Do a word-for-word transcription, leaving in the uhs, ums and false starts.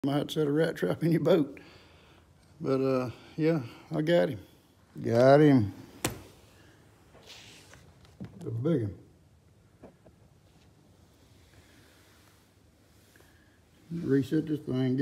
Might set a rat trap in your boat. But uh, yeah, I got him. Got him. The big one. Reset this thing.